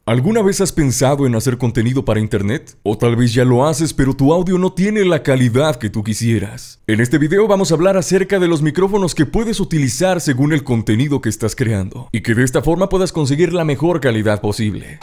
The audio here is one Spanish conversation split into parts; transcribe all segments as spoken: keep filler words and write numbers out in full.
¿Alguna vez has pensado en hacer contenido para internet? O tal vez ya lo haces, pero tu audio no tiene la calidad que tú quisieras. En este video vamos a hablar acerca de los micrófonos que puedes utilizar según el contenido que estás creando, y que de esta forma puedas conseguir la mejor calidad posible.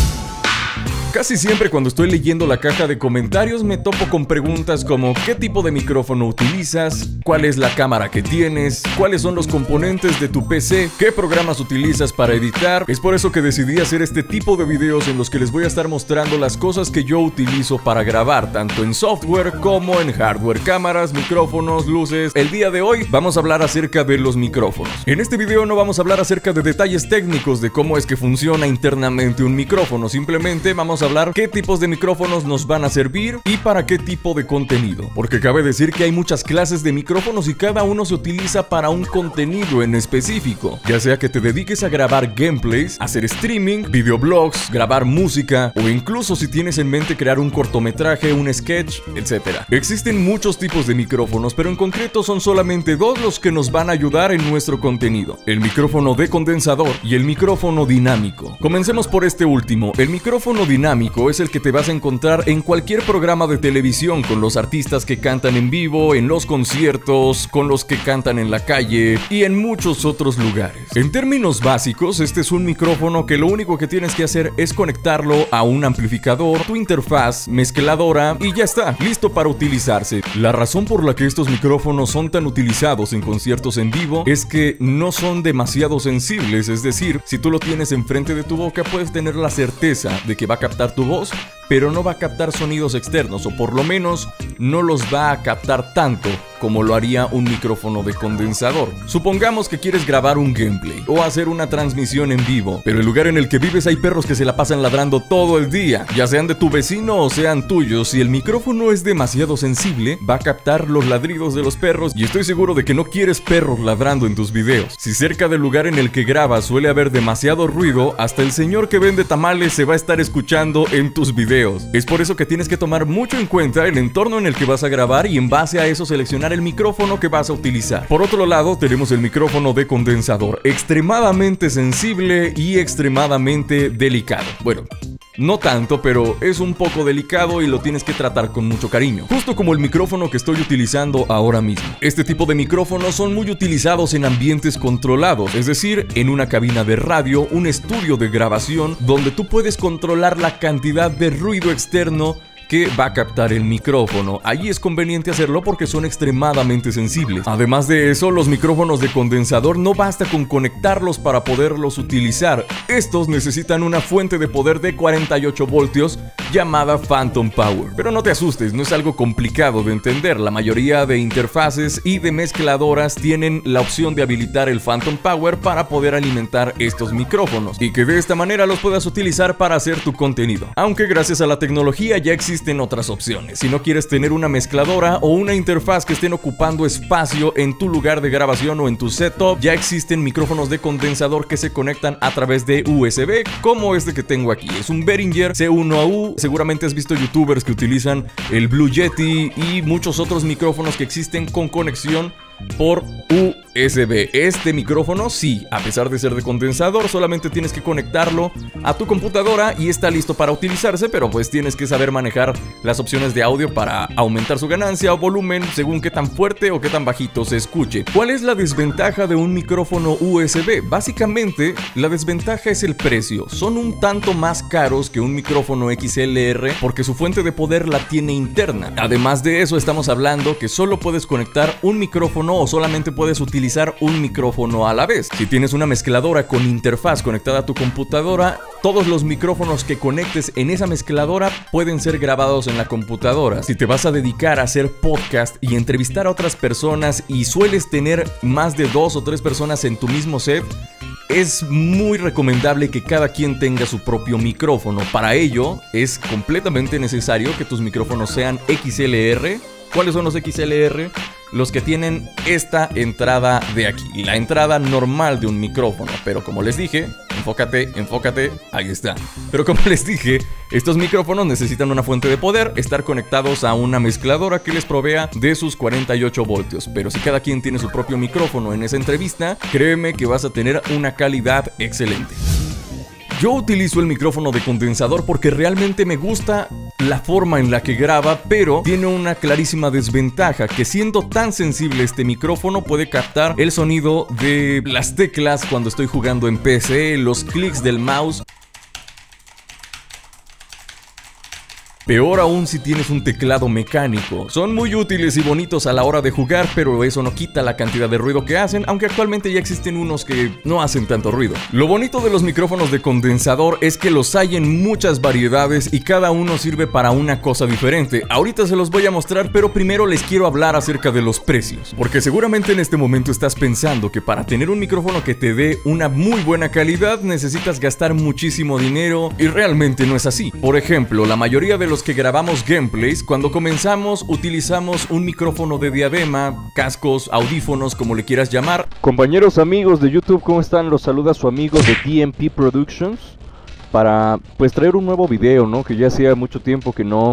Casi siempre cuando estoy leyendo la caja de comentarios me topo con preguntas como ¿qué tipo de micrófono utilizas? ¿Cuál es la cámara que tienes? ¿Cuáles son los componentes de tu P C? ¿Qué programas utilizas para editar? Es por eso que decidí hacer este tipo de videos en los que les voy a estar mostrando las cosas que yo utilizo para grabar, tanto en software como en hardware, cámaras, micrófonos, luces. El día de hoy vamos a hablar acerca de los micrófonos. En este video no vamos a hablar acerca de detalles técnicos de cómo es que funciona internamente un micrófono, simplemente vamos a hablar qué tipos de micrófonos nos van a servir y para qué tipo de contenido, porque cabe decir que hay muchas clases de micrófonos y cada uno se utiliza para un contenido en específico, ya sea que te dediques a grabar gameplays, hacer streaming, videoblogs, grabar música o incluso si tienes en mente crear un cortometraje, un sketch, etcétera. Existen muchos tipos de micrófonos, pero en concreto son solamente dos los que nos van a ayudar en nuestro contenido: el micrófono de condensador y el micrófono dinámico. Comencemos por este último. El micrófono dinámico es el que te vas a encontrar en cualquier programa de televisión, con los artistas que cantan en vivo, en los conciertos, con los que cantan en la calle y en muchos otros lugares. En términos básicos, este es un micrófono que lo único que tienes que hacer es conectarlo a un amplificador, tu interfaz, mezcladora y ya está, listo para utilizarse. La razón por la que estos micrófonos son tan utilizados en conciertos en vivo es que no son demasiado sensibles, es decir, si tú lo tienes enfrente de tu boca puedes tener la certeza de que va a captar tu voz, pero no va a captar sonidos externos, o por lo menos no los va a captar tanto como lo haría un micrófono de condensador. Supongamos que quieres grabar un gameplay o hacer una transmisión en vivo, pero el lugar en el que vives hay perros que se la pasan ladrando todo el día, ya sean de tu vecino o sean tuyos. Si el micrófono es demasiado sensible, va a captar los ladridos de los perros, y estoy seguro de que no quieres perros ladrando en tus videos. Si cerca del lugar en el que grabas suele haber demasiado ruido, hasta el señor que vende tamales se va a estar escuchando en tus videos. Es por eso que tienes que tomar mucho en cuenta el entorno en el que vas a grabar y en base a eso seleccionar el micrófono que vas a utilizar. Por otro lado, tenemos el micrófono de condensador, extremadamente sensible y extremadamente delicado. Bueno, no tanto, pero es un poco delicado y lo tienes que tratar con mucho cariño, justo como el micrófono que estoy utilizando ahora mismo. Este tipo de micrófonos son muy utilizados en ambientes controlados, es decir, en una cabina de radio, un estudio de grabación, donde tú puedes controlar la cantidad de ruido externo que va a captar el micrófono. Allí es conveniente hacerlo porque son extremadamente sensibles. Además de eso, los micrófonos de condensador no basta con conectarlos para poderlos utilizar. Estos necesitan una fuente de poder de cuarenta y ocho voltios llamada Phantom Power. Pero no te asustes, no es algo complicado de entender. La mayoría de interfaces y de mezcladoras tienen la opción de habilitar el Phantom Power para poder alimentar estos micrófonos y que de esta manera los puedas utilizar para hacer tu contenido. Aunque gracias a la tecnología ya existe Existen otras opciones. Si no quieres tener una mezcladora o una interfaz que estén ocupando espacio en tu lugar de grabación o en tu setup, ya existen micrófonos de condensador que se conectan a través de U S B, como este que tengo aquí. Es un Behringer C uno A U. Seguramente has visto youtubers que utilizan el Blue Yeti y muchos otros micrófonos que existen con conexión por U S B. Este micrófono, sí, a pesar de ser de condensador, solamente tienes que conectarlo a tu computadora y está listo para utilizarse, pero pues tienes que saber manejar las opciones de audio para aumentar su ganancia o volumen según qué tan fuerte o qué tan bajito se escuche. ¿Cuál es la desventaja de un micrófono U S B? Básicamente, la desventaja es el precio. Son un tanto más caros que un micrófono X L R porque su fuente de poder la tiene interna. Además de eso, estamos hablando que solo puedes conectar un micrófono o solamente puedes utilizar un micrófono a la vez. Si tienes una mezcladora con interfaz conectada a tu computadora, todos los micrófonos que conectes en esa mezcladora pueden ser grabados en la computadora. Si te vas a dedicar a hacer podcast y entrevistar a otras personas y sueles tener más de dos o tres personas en tu mismo set, es muy recomendable que cada quien tenga su propio micrófono. Para ello, es completamente necesario que tus micrófonos sean X L R. ¿Cuáles son los X L R? Los que tienen esta entrada de aquí, la entrada normal de un micrófono. Pero como les dije, enfócate, enfócate, ahí está. Pero como les dije, estos micrófonos necesitan una fuente de poder, estar conectados a una mezcladora que les provea de sus cuarenta y ocho voltios. Pero si cada quien tiene su propio micrófono en esa entrevista, créeme que vas a tener una calidad excelente. Yo utilizo el micrófono de condensador porque realmente me gusta la forma en la que graba, pero tiene una clarísima desventaja, que siendo tan sensible este micrófono puede captar el sonido de las teclas cuando estoy jugando en P C, los clics del mouse. Peor aún si tienes un teclado mecánico. Son muy útiles y bonitos a la hora de jugar, pero eso no quita la cantidad de ruido que hacen, aunque actualmente ya existen unos que no hacen tanto ruido. Lo bonito de los micrófonos de condensador es que los hay en muchas variedades y cada uno sirve para una cosa diferente. Ahorita se los voy a mostrar, pero primero les quiero hablar acerca de los precios, porque seguramente en este momento estás pensando que para tener un micrófono que te dé una muy buena calidad necesitas gastar muchísimo dinero, y realmente no es así. Por ejemplo, la mayoría de los que grabamos gameplays, cuando comenzamos utilizamos un micrófono de diadema, cascos, audífonos, como le quieras llamar. Compañeros, amigos de YouTube, ¿cómo están? Los saluda su amigo de D M P Productions para pues traer un nuevo video, ¿no? Que ya hacía mucho tiempo que no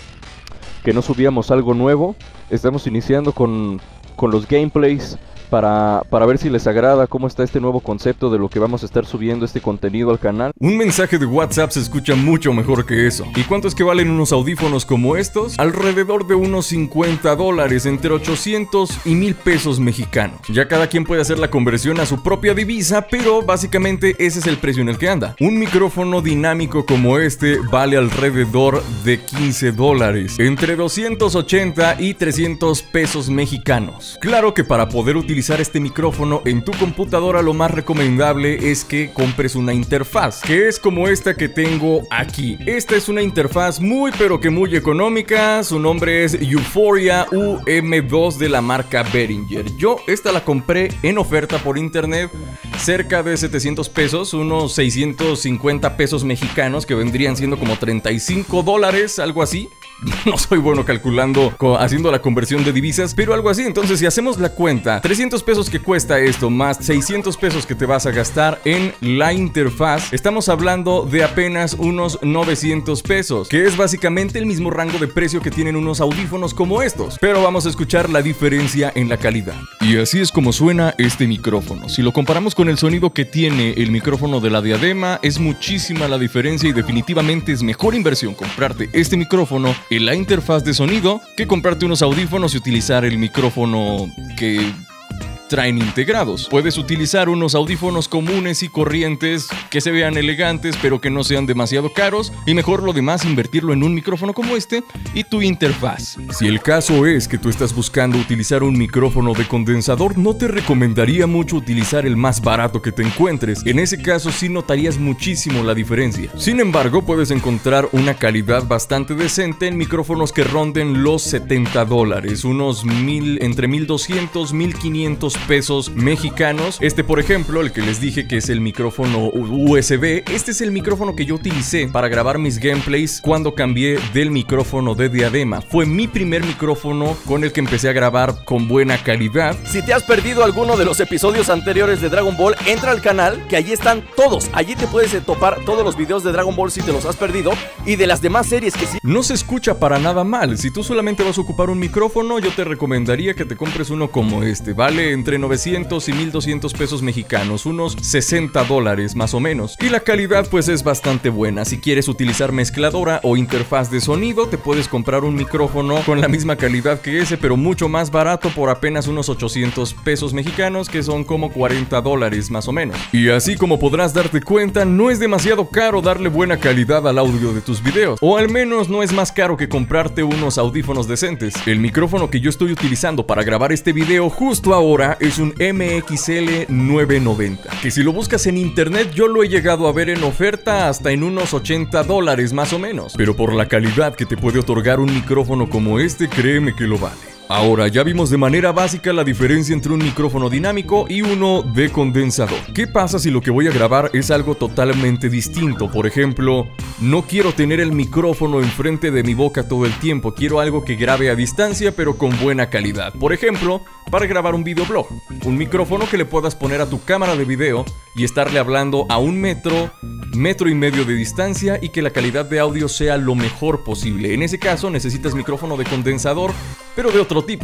que no subíamos algo nuevo. Estamos iniciando con, con los gameplays Para, para ver si les agrada cómo está este nuevo concepto de lo que vamos a estar subiendo este contenido al canal. Un mensaje de WhatsApp se escucha mucho mejor que eso. ¿Y cuánto es que valen unos audífonos como estos? Alrededor de unos cincuenta dólares, entre ochocientos y mil pesos mexicanos. Ya cada quien puede hacer la conversión a su propia divisa, pero básicamente ese es el precio en el que anda. Un micrófono dinámico como este vale alrededor de quince dólares, entre doscientos ochenta y trescientos pesos mexicanos. Claro que para poder utilizar este micrófono en tu computadora, lo más recomendable es que compres una interfaz, que es como esta que tengo aquí. Esta es una interfaz muy pero que muy económica. Su nombre es Euphoria U M dos de la marca Behringer. Yo esta la compré en oferta por internet, cerca de setecientos pesos, unos seiscientos cincuenta pesos mexicanos, que vendrían siendo como treinta y cinco dólares, algo así. No soy bueno calculando, haciendo la conversión de divisas, pero algo así. Entonces, si hacemos la cuenta, trescientos pesos que cuesta esto, más seiscientos pesos que te vas a gastar en la interfaz, estamos hablando de apenas unos novecientos pesos, que es básicamente el mismo rango de precio que tienen unos audífonos como estos. Pero vamos a escuchar la diferencia en la calidad. Y así es como suena este micrófono. Si lo comparamos con el sonido que tiene el micrófono de la diadema, es muchísima la diferencia, y definitivamente es mejor inversión comprarte este micrófono en la interfaz de sonido que comprarte unos audífonos y utilizar el micrófono que traen integrados. Puedes utilizar unos audífonos comunes y corrientes que se vean elegantes pero que no sean demasiado caros, y mejor lo demás invertirlo en un micrófono como este y tu interfaz. Si el caso es que tú estás buscando utilizar un micrófono de condensador, no te recomendaría mucho utilizar el más barato que te encuentres. En ese caso sí notarías muchísimo la diferencia. Sin embargo, puedes encontrar una calidad bastante decente en micrófonos que ronden los setenta dólares, unos mil, entre mil doscientos, mil quinientos pesos mexicanos. Este, por ejemplo, el que les dije que es el micrófono U S B, este es el micrófono que yo utilicé para grabar mis gameplays cuando cambié del micrófono de diadema. Fue mi primer micrófono con el que empecé a grabar con buena calidad. Si te has perdido alguno de los episodios anteriores de Dragon Ball, entra al canal, que allí están todos. Allí te puedes topar todos los videos de Dragon Ball si te los has perdido, y de las demás series que sí. No se escucha para nada mal. Si tú solamente vas a ocupar un micrófono, yo te recomendaría que te compres uno como este. Vale entre novecientos y mil doscientos pesos mexicanos, unos sesenta dólares más o menos. Y la calidad pues es bastante buena. Si quieres utilizar mezcladora o interfaz de sonido, te puedes comprar un micrófono con la misma calidad que ese, pero mucho más barato, por apenas unos ochocientos pesos mexicanos, que son como cuarenta dólares más o menos. Y así como podrás darte cuenta, no es demasiado caro darle buena calidad al audio de tus videos, o al menos no es más caro que comprarte unos audífonos decentes. El micrófono que yo estoy utilizando para grabar este video justo ahora es un M X L nueve noventa, que si lo buscas en internet yo lo he llegado a ver en oferta hasta en unos ochenta dólares más o menos, pero por la calidad que te puede otorgar un micrófono como este, créeme que lo vale. Ahora, ya vimos de manera básica la diferencia entre un micrófono dinámico y uno de condensador. ¿Qué pasa si lo que voy a grabar es algo totalmente distinto? Por ejemplo, no quiero tener el micrófono enfrente de mi boca todo el tiempo, quiero algo que grabe a distancia pero con buena calidad. Por ejemplo, para grabar un videoblog, un micrófono que le puedas poner a tu cámara de video y estarle hablando a un metro, metro y medio de distancia, y que la calidad de audio sea lo mejor posible. En ese caso necesitas micrófono de condensador, pero de otro tipo.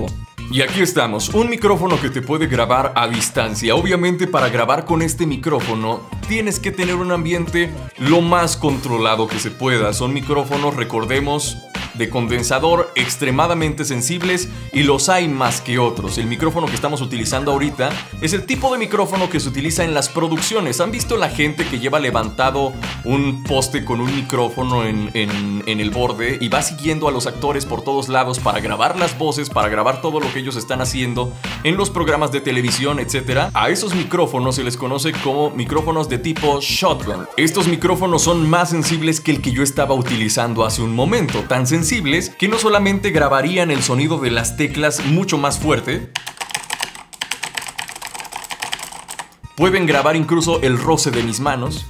Y aquí estamos, un micrófono que te puede grabar a distancia. Obviamente para grabar con este micrófono tienes que tener un ambiente lo más controlado que se pueda. Son micrófonos, recordemos, de condensador, extremadamente sensibles, y los hay más que otros. El micrófono que estamos utilizando ahorita es el tipo de micrófono que se utiliza en las producciones. ¿Han visto la gente que lleva levantado un poste con un micrófono en, en, en el borde y va siguiendo a los actores por todos lados para grabar las voces, para grabar todo lo que ellos están haciendo en los programas de televisión, etcétera? A esos micrófonos se les conoce como micrófonos de tipo shotgun. Estos micrófonos son más sensibles que el que yo estaba utilizando hace un momento, tan sensibles que no solamente grabarían el sonido de las teclas mucho más fuerte, pueden grabar incluso el roce de mis manos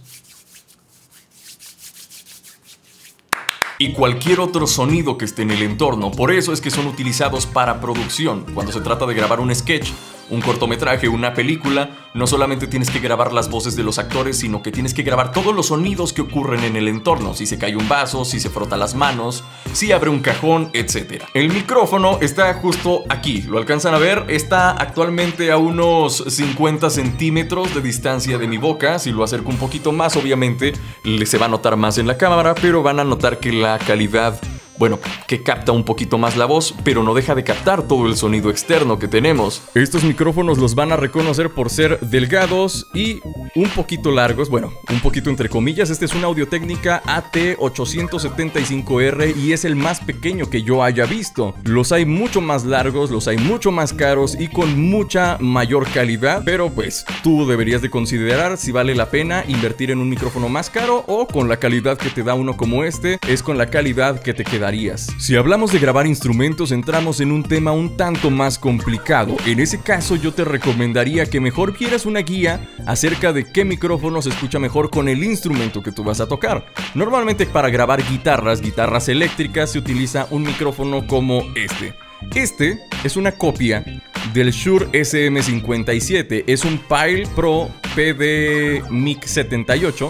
y cualquier otro sonido que esté en el entorno. Por eso es que son utilizados para producción. Cuando se trata de grabar un sketch, un cortometraje, una película, no solamente tienes que grabar las voces de los actores, sino que tienes que grabar todos los sonidos que ocurren en el entorno. Si se cae un vaso, si se frota las manos, si abre un cajón, etcétera. El micrófono está justo aquí, ¿lo alcanzan a ver? Está actualmente a unos cincuenta centímetros de distancia de mi boca. Si lo acerco un poquito más, obviamente se va a notar más en la cámara, pero van a notar que la calidad, bueno, que capta un poquito más la voz, pero no deja de captar todo el sonido externo que tenemos. Estos micrófonos los van a reconocer por ser delgados y un poquito largos, bueno, un poquito entre comillas. Este es un Audio-Technica A T ochocientos setenta y cinco R y es el más pequeño que yo haya visto. Los hay mucho más largos, los hay mucho más caros y con mucha mayor calidad, pero pues tú deberías de considerar si vale la pena invertir en un micrófono más caro o con la calidad que te da uno como este, es con la calidad que te queda. Si hablamos de grabar instrumentos, entramos en un tema un tanto más complicado. En ese caso yo te recomendaría que mejor vieras una guía acerca de qué micrófono se escucha mejor con el instrumento que tú vas a tocar. Normalmente para grabar guitarras, guitarras eléctricas, se utiliza un micrófono como este. Este es una copia del Shure S M cincuenta y siete, es un Pyle Pro P D Mic setenta y ocho.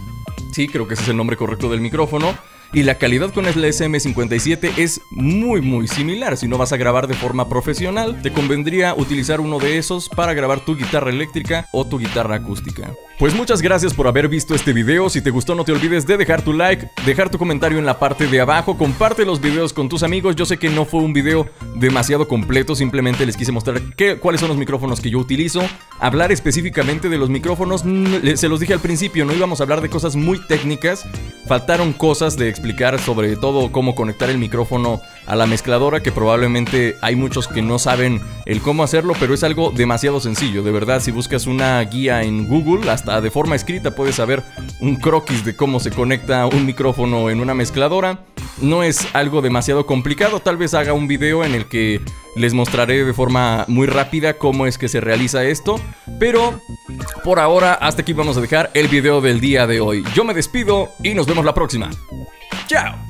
Sí, creo que ese es el nombre correcto del micrófono. Y la calidad con el S M cincuenta y siete es muy muy similar. Si no vas a grabar de forma profesional, te convendría utilizar uno de esos para grabar tu guitarra eléctrica o tu guitarra acústica. Pues muchas gracias por haber visto este video. Si te gustó, no te olvides de dejar tu like, dejar tu comentario en la parte de abajo, comparte los videos con tus amigos. Yo sé que no fue un video demasiado completo, simplemente les quise mostrar qué, cuáles son los micrófonos que yo utilizo, hablar específicamente de los micrófonos. Se los dije al principio, no íbamos a hablar de cosas muy técnicas, faltaron cosas de explicar, sobre todo cómo conectar el micrófono a la mezcladora, que probablemente hay muchos que no saben el cómo hacerlo, pero es algo demasiado sencillo. De verdad, si buscas una guía en Google, hasta de forma escrita puedes saber un croquis de cómo se conecta un micrófono en una mezcladora. No es algo demasiado complicado. Tal vez haga un video en el que les mostraré de forma muy rápida cómo es que se realiza esto, pero por ahora hasta aquí vamos a dejar el video del día de hoy. Yo me despido y nos vemos la próxima. ¡Chao!